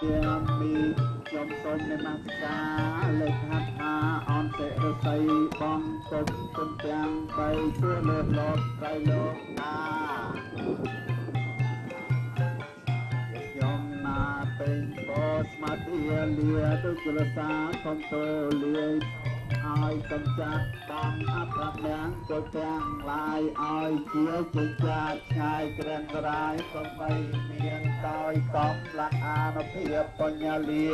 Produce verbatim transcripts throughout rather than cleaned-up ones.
ជាមីខ្ញុំសូមនមស្ការលេខហដ្ឋាអន្តរស័យបងគុំគុំទាំងបីទួលើលោកត្រៃលោកតាខ្ញុំណាពេញពោស្មាទាលាទុគលសាខំតូលាឲ្យកំចាត់បងអប្រមាំងទៅទាំងឡាយឲ្យជាជាចាត់ឆ្ងាយក្រាំងក្រាយក៏បីមានដោយកំឡាក់អានុភាពបញ្ញាលា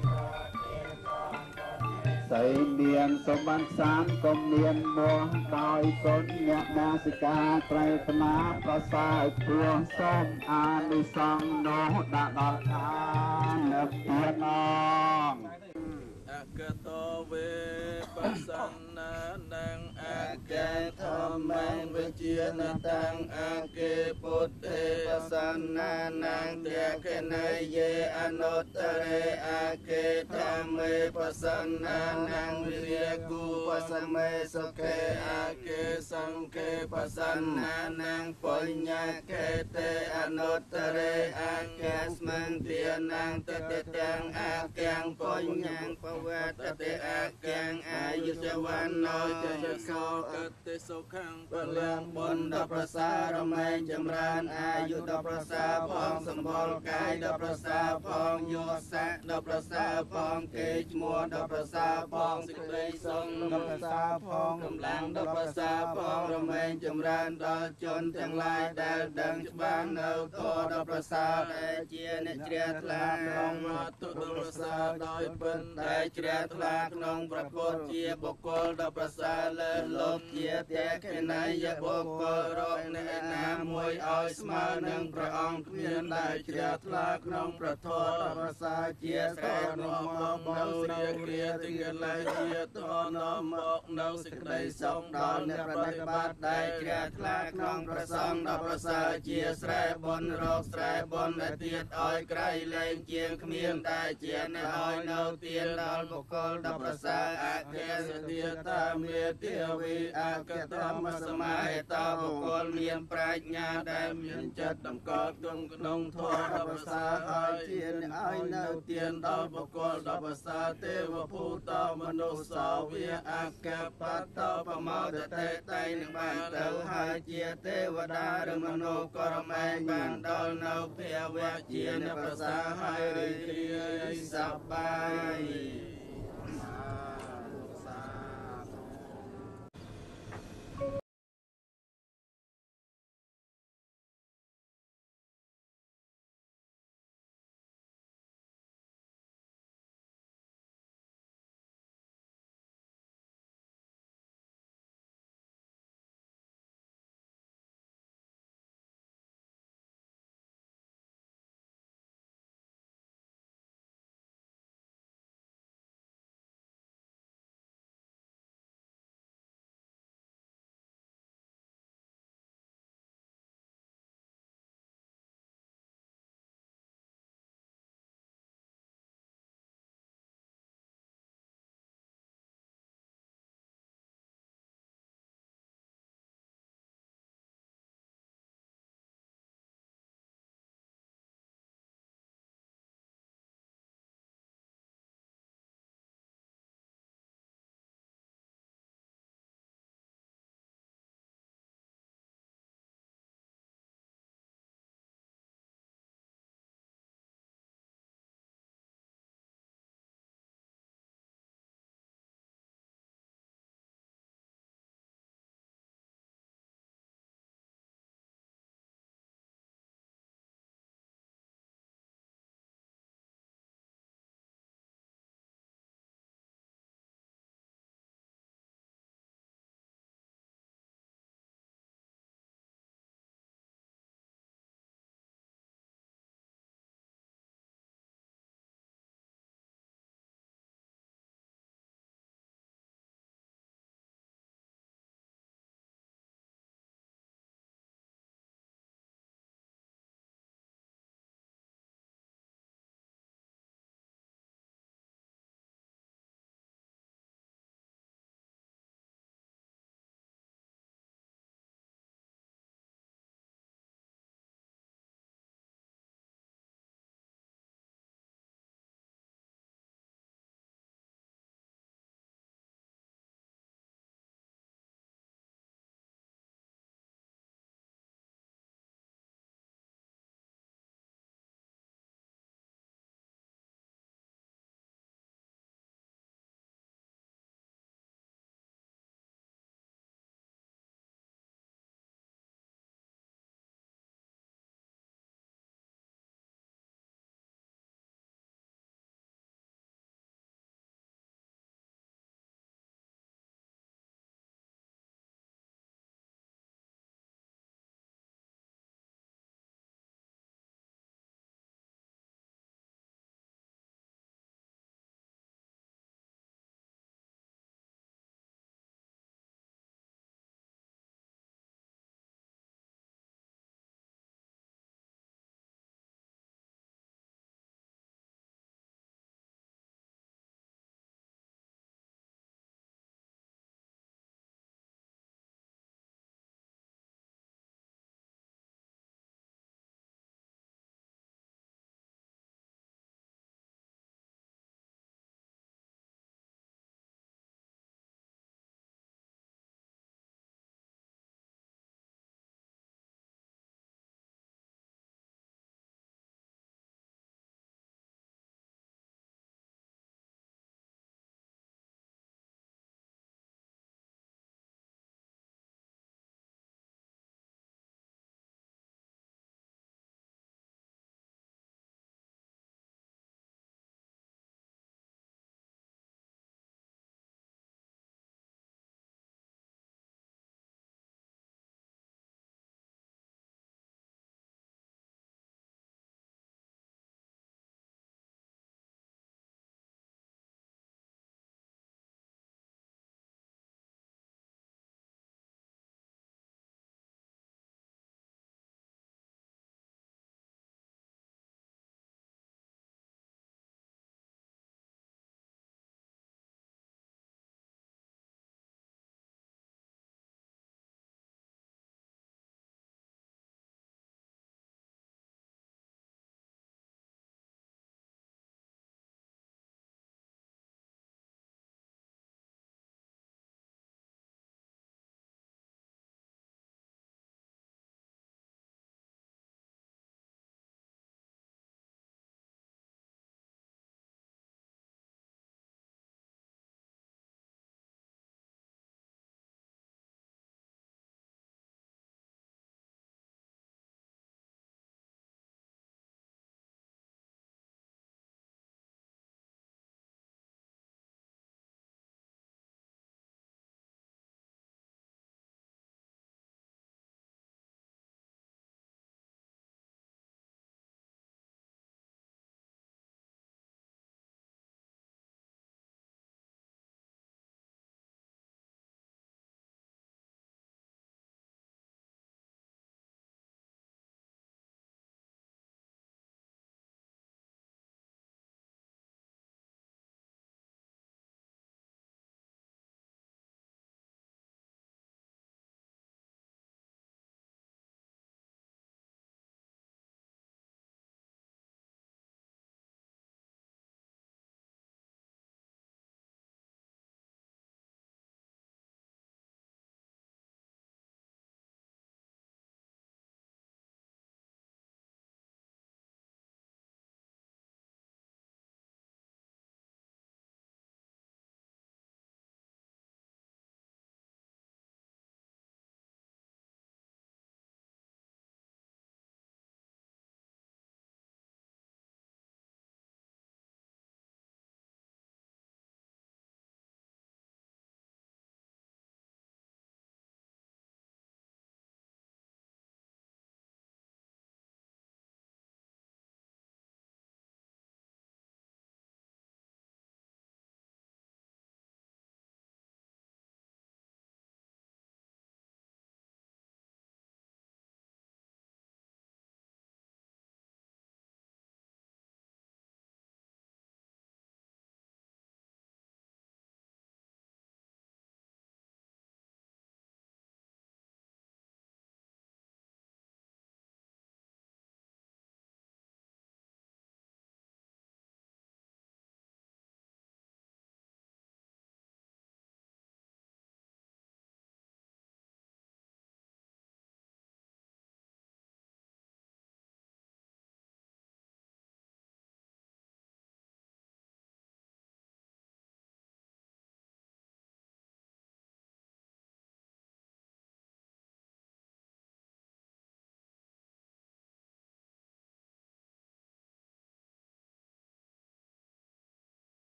សៃមានសម្បត្តិសានក៏មានមួងដោយគុណអ្នកនាសិកាត្រៃថ្នាប្រសើរព្រោះសូមអានិសង្ឃនោះដាក់ដល់ឋាននៅពីណងអកតវេបសន្នានាងអកេធម្មងវិជានតាំងអកេពុទ្ធេបសន្នានាងទកេណៃយេអនុត្តរេអកេធម្មេបសន្នានាងវិរិយគូបសមេសុខេអកេសង្ឃេបសន្នានាងបញ្ញកេតេអនុត្តរេអកេស្មន្ទានាងតតទាំងអកាំងបញ្ញពវតតិអកាំងអាយុចវណ្ណោចយសោកតិសុខੰពលំបុណ្យដល់ប្រសើររមែងចម្រើនអាយុដល់ប្រសើរផងសម្បល់កាយដល់ប្រសើរផងយោស័កដល់ប្រសើរផងគេឈ្មោះដល់ប្រសើរផងសេចក្តីសុខដល់ប្រសើរផងកម្លាំងដល់ប្រសើរផងរមែងចម្រើនដល់ជនទាំងឡាយដែលដឹងច្បាស់នៅតដល់ប្រសើរដែលជាអ្នកជ្រះថ្លាក្នុងវត្ថុដល់ប្រសើរដោយពិនដែលជ្រះថ្លាក្នុងព្រះពុទ្ធជាបុគ្គលដ៏ប្រសើរលើលោកជាតេកេណៃយបុគ្គលរកអ្នកណាមួយឲ្យស្មើនឹងព្រះអង្គគ្មានដែលជ្រះថ្លាក្នុងព្រះធម៌ដ៏ប្រសើរជាស្រែនាំមកនៅរាគ្រាទាំងកលែងជាតនាំមកនៅសេចក្តីសុខដល់អ្នកប្រតិបត្តិដែលជ្រះថ្លាក្នុងព្រះសង្ឃដ៏ប្រសើរជាស្រែបុណ្យរកស្រែបុណ្យដែលទៀតឲ្យក្រៃលែងជាងគ្មានតែជាអ្នកឲ្យនៅទានដល់បុគ្គលដ៏ប្រសើរអកេសទាតាមេទាវីអកតមសមាហេតាបុគ្គលមានប្រាជ្ញាដែលមានចិត្តតម្កល់គង់ក្នុងធម៌ដ៏ប្រសើរហើយជាអ្នកឲ្យនៅទានដល់បុគ្គលដ៏ប្រសើរទេវភូតមនុស្សសាវាអកបតោបមោទតេតៃនឹងបានទៅហើយជាទេវតាឬមនុស្សក៏រមែងបានដល់នៅភាវៈជាអ្នកប្រសើរហើយរីករាយសប្បាយ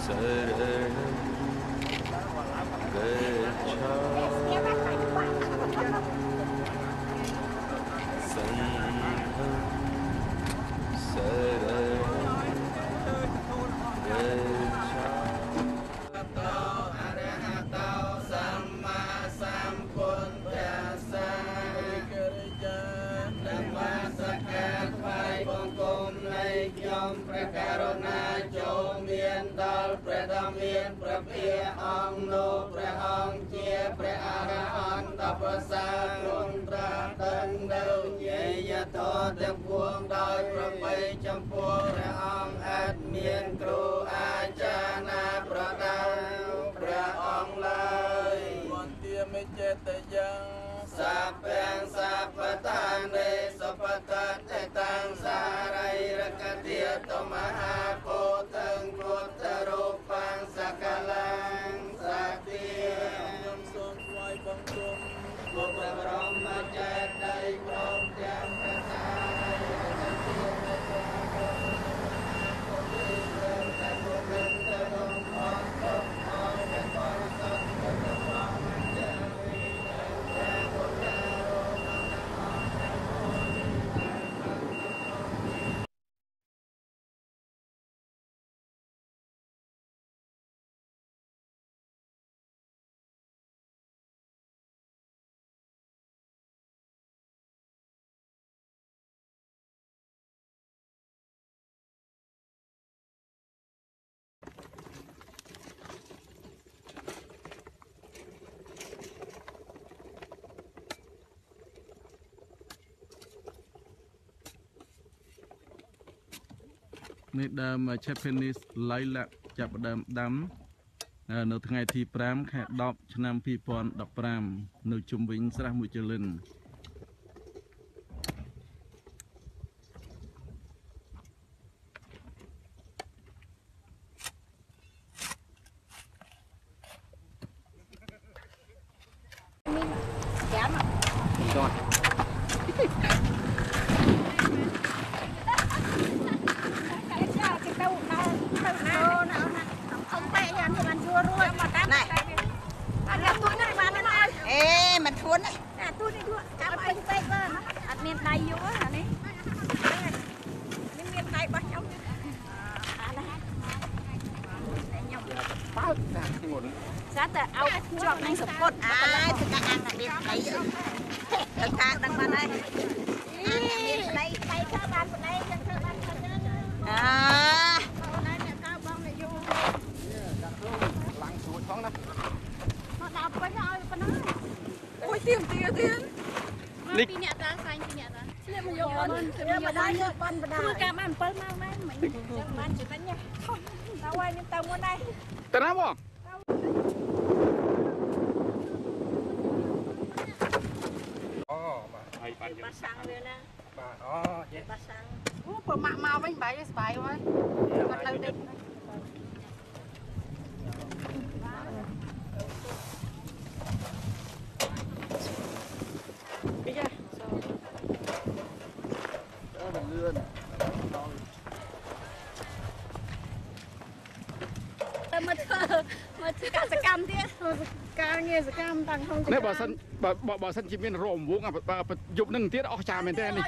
នេះដើម Japanese Lilac ចាប់ដើមដាំនៅថ្ងៃទីប្រាំខែដប់ឆ្នាំពីរពាន់ដប់ប្រាំនៅជុំវិញស្រះមួយជលិននេះបើសិនបើបើសិនជាមានរោមវងយប់នឹងទៀតអស់ចាមែនទេនេះ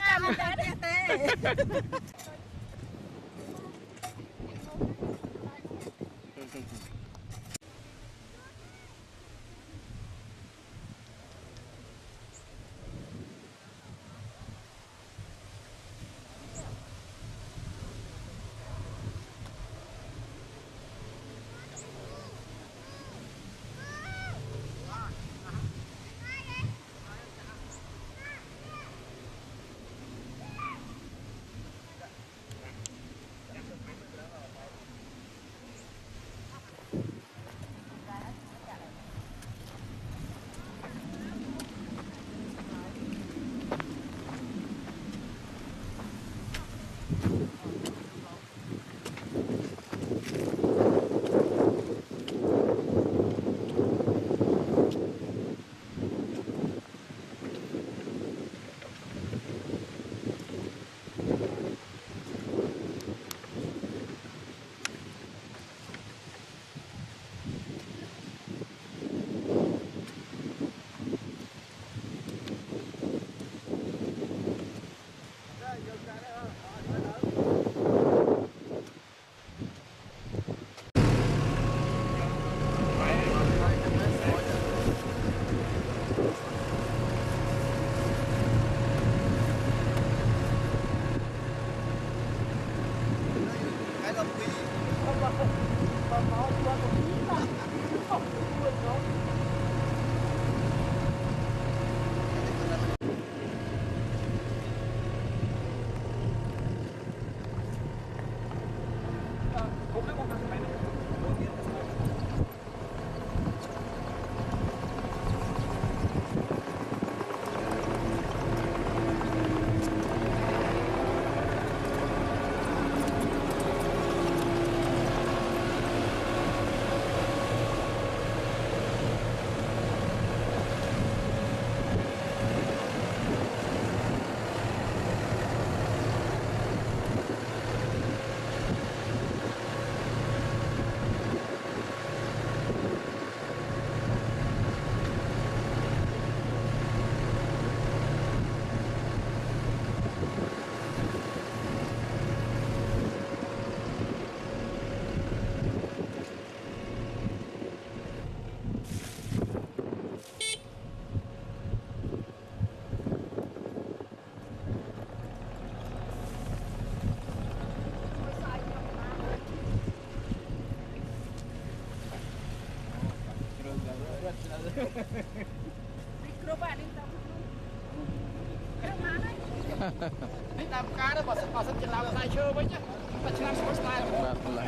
Mikro bạn đi tao Cái má đấy Anh làm cá đó, bỏ sân bỏ sân chỉ làm sai chơi với nhá. Mà chỉ làm sports style rồi.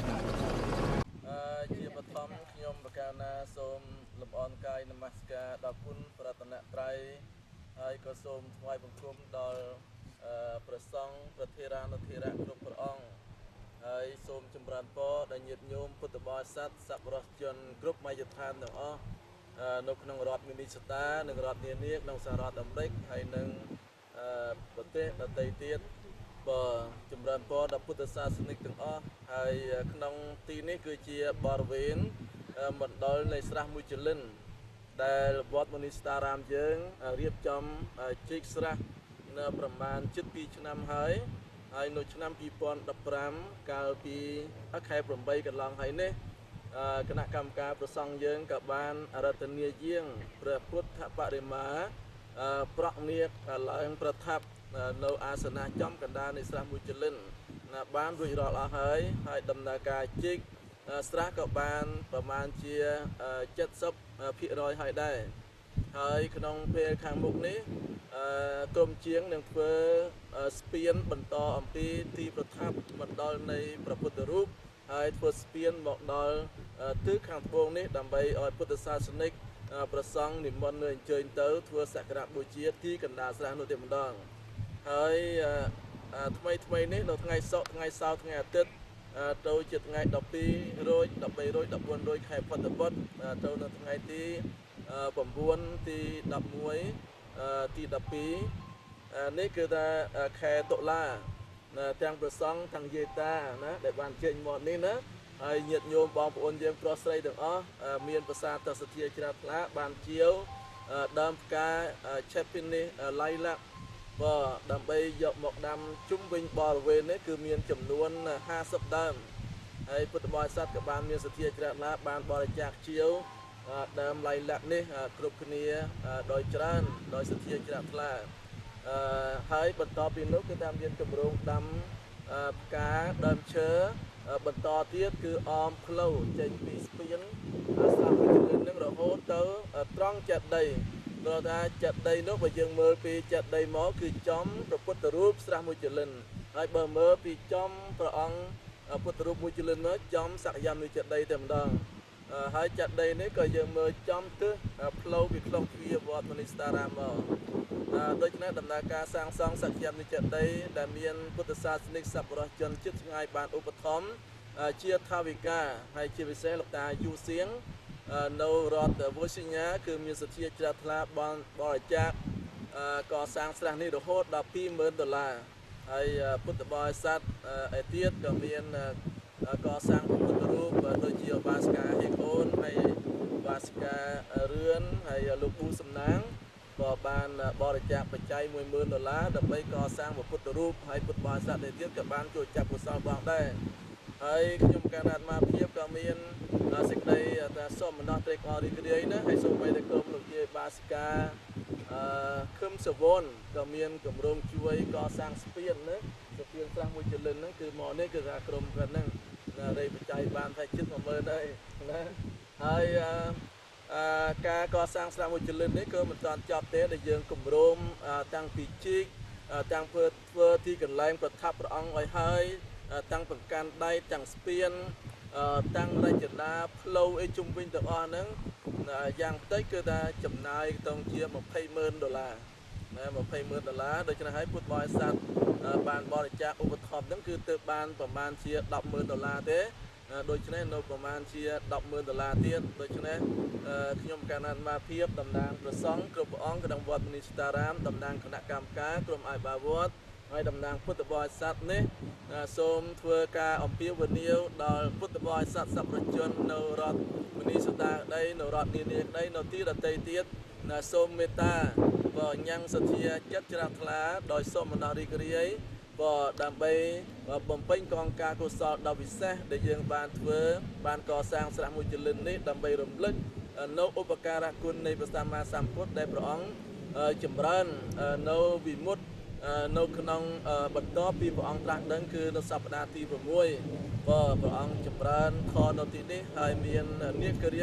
ជាបឋមខ្ញុំបកាណាសូមលំអរកាយនមស្ការដល់គុណប្រតនត្រ័យហើយក៏សូមថ្វាយបង្គំដល់ព្រះសង្ឃព្រះធេរានុធេរៈគ្រប់ព្រះអង្គហើយសូមចម្រើនពរដល់ញាតិញោមពុទ្ធបរិស័ទសប្បុរសជនគ្រប់មជ្ឈដ្ឋានទាំងអស់នៅក្នុងរដ្ឋមីនីសូតានិងរដ្ឋនានាក្នុងសហរដ្ឋអាមេរិកហើយនិងប្រទេសដទៃទៀតបើចម្រើនពរដល់ពុទ្ធសាសនិកទាំងអស់ហើយក្នុងទីនេះគឺជាបរិវេណមណ្ឌលនៃស្រះមួយចលិនដែលវត្តមុនីស្តារាមយើងរៀបចំជីកស្រះនៅប្រមាណជិតពីរឆ្នាំហើយហើយនៅឆ្នាំពីរពាន់ដប់ប្រាំកាលពីខែប្រាំបីកន្លងហើយនេះគណៈកម្មការប្រសង់យើងក៏បានរតនាយាងព្រះពុទ្ធបរិមាប្រក់នាគឡើងប្រថាប់នៅអាសនៈចំកណ្ដាលនៃស្រះមួយចលិនបានរួចរាល់អស់ហើយហើយដំណើរការជីកស្រះក៏បានប្រមាណជា เจ็ดสิบភាគរយ ហើយដែរហើយក្នុងពេលខាងមុខនេះក្រុមជាងនឹងធ្វើស្ពានបន្តអំពីទីប្រថាប់មណ្ឌលនៃព្រះពុទ្ធរូបហើយធ្វើស្ពានមកដល់ទិសខាងត្បូងនេះដើម្បីឲ្យពុទ្ធសាសនិកប្រសង់និមន្តនៅអញ្ជើញទៅធ្វើសក្ការៈបូជាទីកណ្ដាលស្រះនោះតែម្ដងហើយថ្មីថ្មីនេះនៅថ្ងៃសុក្រថ្ងៃសៅរ៍ថ្ងៃអាទិត្យទៅជាថ្ងៃដប់ពីររោចដប់បីរោចដប់បួនរោចខែផុតបុត្រទៅនៅថ្ងៃទីប្រាំបួនទីដប់មួយទីដប់ពីរនេះគឺថាខែតុលាទាំងប្រសង់ទាំងយាយតាណាដែលបានចេញមកនេះណាហើយញាតិញោមបងប្អូនយើងប្រុសស្រីទាំងអស់មានប្រសាទសទ្ធាជ្រះថ្លាបានជាវដើមផ្កាឆេពីនេះឡៃឡាក់បើដើម្បីយកមកដាំជុំវិញបរិវេណនេះគឺមានចំនួនห้าสิบដើមហើយពុទ្ធបរិស័ទក៏បានមានសទ្ធាជ្រះថ្លាបានបរិច្ចាគជាវដើមឡៃឡាក់នេះគ្រប់គ្នាដោយច្រើនដោយសទ្ធាជ្រះថ្លាហើយបន្តពីនោះគឺតាមមានគម្រោងដាំផ្កាដើមឈើបន្តទៀតគឺអមផ្លូវចេញពីស្ពានស្រះមួយចលិននឹងរហូតទៅត្រង់ចេតិយព្រោះថាចេតិយនោះបើយើងមើលពីចេតិយមកគឺចំព្រះពុទ្ធរូបស្រះមួយចលិនហើយបើមើលពីចំព្រះអង្គពុទ្ធរូបមួយចលិនមកចំសក្យានុចេតិយតែម្ដងហើយចេតិយនេះក៏យើងមើលចំទិសផ្លូវពីក្នុងទ្វារវត្តមុនីស្តារាមមកដូច្នេះដំណើរការសាងសង់សក្យានុចេតិយដែលមានពុទ្ធសាសនិកសប្បុរសជនជិតឆ្ងាយបានឧបត្ថម្ភជាថាវិការហើយជាពិសេសលោកតាយូសៀងនៅរដ្ឋវូស៊ីញ៉ាគឺមានសទ្ធាជ្រះថ្លាបានបរិច្ចាគកសាងស្រះនេះរហូតដល់ពីរម៉ឺនដុល្លារហើយពុទ្ធបរិស័ទឯទៀតក៏មានកសាងពុទ្ធរូបដូចជាបាសកាហេកូនហើយបាសការឿនហើយលោកពូសំណាងក៏បានបរិច្ចាគបច្ច័យមួយម៉ឺនដុល្លារដើម្បីកសាងពុទ្ធរូបហើយពុទ្ធបរិស័ទឯទៀតក៏បានជួយចាប់កុសលផងដែរហើយខ្ញុំកណ្ដាលអាត្មាភាពក៏មានសេចក្តីថាសូមបណ្ដោះត្រេកអររីករាយណាហើយសូមបីតែក្រុមលោកយាយបាសកាអឺខឹមសវនក៏មានគម្រោងជួយកសាងស្ពានណាស្ពានស្រះមួយចលិនហ្នឹងគឺមកនេះគឺថាក្រុមគាត់ហ្នឹងរៃបច្ច័យបានថាជិតមួយម៉ឺនហើយណាហើយអឺការកសាងស្រះមួយចលិននេះក៏មិនតាន់ចប់ទេដែលយើងគម្រោងតាំងពីជីកតាំងធ្វើធ្វើទីកន្លែងប្រថាប់ព្រះអង្គឲ្យហើយតាំងបង្កាន់ដៃតាំងស្ពានតាំងរចនាផ្លូវអីជុំវិញទាំងអស់ហ្នឹងយ៉ាងតិចគឺថាចំណាយទៅជាยี่สิบម៉ឺនដុល្លារណាยี่สิบម៉ឺនដុល្លារដូច្នេះហើយពុទ្ធបរិស័ទបានបរិច្ចាគឧបត្ថម្ភហ្នឹងគឺទើបបានប្រមាណជាដប់ម៉ឺនដុល្លារទេដូច្នេះនៅប្រមាណជាដប់ម៉ឺនដុល្លារទៀតដូច្នេះខ្ញុំកណ្ដាលអាត្មាភាពតំណាងព្រះសង្ឃគ្រប់ព្រះអង្គក្នុងវត្តមុនីស្តារាមតំណាងគណៈកម្មការក្រុមអាយបាវត្តហើយតំណាងពុទ្ធបរិស័ទនេះសូមធ្វើការអំពាវនាវដល់ពុទ្ធបរិស័ទសប្បុរសជននៅរដ្ឋមុនីសូតាក្តីនៅរដ្ឋនានាក្តីនៅទីដទៃទៀតសូមមេត្តាបើញ៉ាំងសទ្ធាចិត្តជ្រះថ្លាដោយសូមបណ្ដោះរីករាយបើដើម្បីបំពេញកងការកុសលដ៏ពិសេសដែលយើងបានធ្វើបានកសាងស្រះមួយចលិននេះដើម្បីរំលឹកនៅឧបការៈគុណនៃព្រះសម្មាសម្ពុទ្ធដែលព្រះអង្គចម្រើននៅវិមុតតិនៅក្នុងបន្តពីព្រះអង្គត្រាស់ដឹងគឺនៅសប្តាហ៍ទីប្រាំមួយបើព្រះអង្គចម្រើនខនៅទីនេះហើយមាននាគរាជ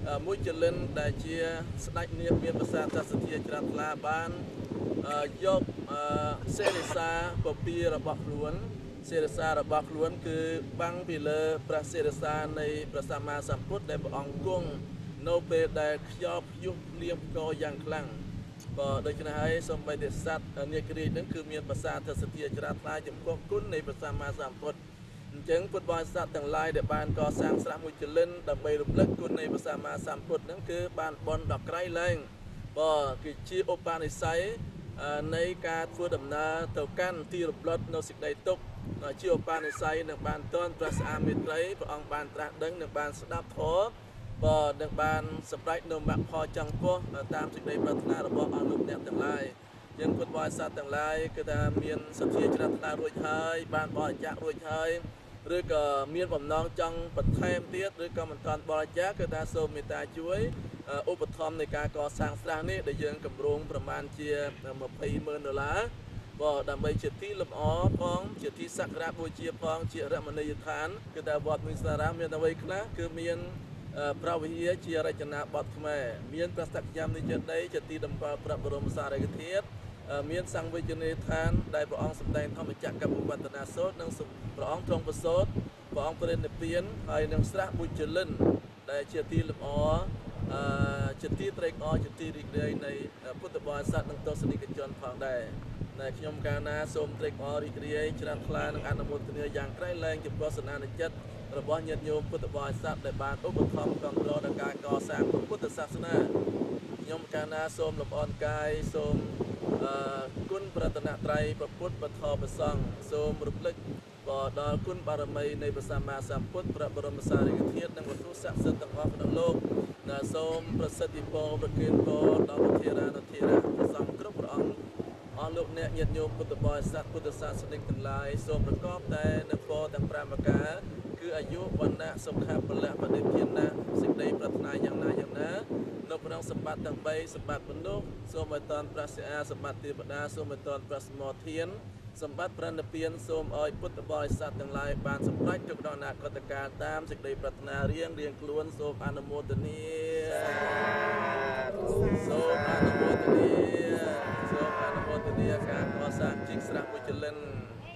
មួយចលិនដែលជាស្ដេចនាងមានប្រសាទសទ្ធាច្រាថ្លាបានយកសេរីសាពពីរបស់ខ្លួនសេរីសារបស់ខ្លួនគឺបាំងពីលើព្រះសេរីសានៃព្រះសម្មាសម្ពុទ្ធដែលព្រះអង្គគង់នៅពេលដែលខ្យល់ព្យុះភ្លៀងផ្គរយ៉ាងខ្លាំងក៏ដូច្នេះហើយសូម្បីតែសត្វនាគរាជនឹងគឺមានប្រសាទសទ្ធាច្រាថ្លាចំពោះគុណនៃព្រះសម្មាសម្ពុទ្ធអញ្ចឹងពុទ្ធបរិស័ទទាំងឡាយដែលបានកសាងស្រះមួយចលិនដើម្បីរំលឹកគុណនៃព្រះសម្មាសម្ពុទ្ធហ្នឹងគឺបានបន់ដល់ក្រៃលែងបើគឺជាឧបនិស្ស័យនៃការធ្វើដំណើរទៅកាន់ទីរំលត់នៅសេចក្តីទុក្ខជាឧបនិស្ស័យនឹងបានតន់ព្រះសាមេត្រីព្រះអង្គបានត្រាស់ដឹងនឹងបានស្ដាប់ធម៌បើនឹងបានសម្រេចនៅមគ្គផលចង្កោះតាមសេចក្តីប្រាថ្នារបស់អស់លោកអ្នកទាំងឡាយយើងពុទ្ធបរិស័ទទាំងឡាយគឺថាមានសទ្ធាជ្រះថ្លារួចហើយបានបរិច្ចាគរួចហើយឬក៏មានបំណងចង់បន្ថែមទៀតឬក៏មិនទាន់បរិច្ចាគគឺថាសូមមេត្តាជួយឧបត្ថម្ភនៃការកសាងស្រះនេះដែលយើងកម្រងប្រមាណជាម្ភៃម៉ឺនដុល្លារបើដើម្បីជាទីលំអផងជាទីសក្ការៈបូជាផងជារមណីយដ្ឋានគឺថាវត្តមានសារាមមានអ្វីខ្លះគឺមានប្រវិហារជារចនាបថខ្មែរមានប្រស្ទក្យមនិជដីជាទីតម្កល់ព្រះបរមសារីរិកធាតុមានសង្វេជនីយដ្ឋានដែលព្រះអង្គសម្ដែងធម្មចក្រកបវត្តនាសូត្រនិងព្រះអង្គទ្រង់ប្រសូតព្រះអង្គព្រះនិព្វានហើយនឹងស្រះមួយចលិនដែលជាទីលំអជាទីត្រេកអរជាទីរីករាយនៃពុទ្ធបរិស័ទនិងទស្សនិកជនផងដែរតែខ្ញុំកាលណាសូមត្រេកអររីករាយច្រានថ្លានិងអនុមោទនាយ៉ាងក្រៃលែងចំពោះសនានុចិត្តរបស់ញាតិញោមពុទ្ធបរិស័ទដែលបានឧបត្ថម្ភគ្រប់គ្រងដល់ការកសាងពុទ្ធសាសនាខ្ញុំកាលណាសូមលំអរកាយសូមគុណប្រតនត្រ័យព្រះពុទ្ធពធព្រះសង្ឃសូមរំលឹកដល់គុណបារមីនៃព្រះសម្មាសម្ពុទ្ធព្រះបរមសារីរិកធាតុនិងវត្ថុស័ក្តិសិទ្ធិទាំងអស់ក្នុងលោកដែលសូមប្រសិទ្ធិពរប្រគិនពរដល់វិធារានុធារៈព្រះសង្ឃគ្រប់ព្រះអង្គអស់លោកអ្នកញាតិញោមពុទ្ធបរិស័ទពុទ្ធសាសនិកទាំងឡាយសូមប្រកបតែនូវពរទាំងប្រាំប្រការគឺអាយុវណ្ណៈសុខៈពលៈបដិធានៈសេចក្តីប្រាថ្នាយ៉ាងណាយ៉ាងណានៅក្នុងសម្បត្តិទាំងបីសម្បត្តិមនុស្សសូមឲ្យតាន់ប្រសិទ្ធសម្បត្តិទេវតាសូមឲ្យតាន់ប្រសមធានសម្បត្តិប្រណិពានសូមឲ្យពុទ្ធបរិស័ទទាំងឡាយបានសម្រេចទុកក្នុងអនាគតកាលតាមសេចក្តីប្រាថ្នារៀងរៀងខ្លួនសូមអនុមោទនាសូមអនុមោទនាសូមអនុមោទនាការកសាងជីកស្រះមួយចលិន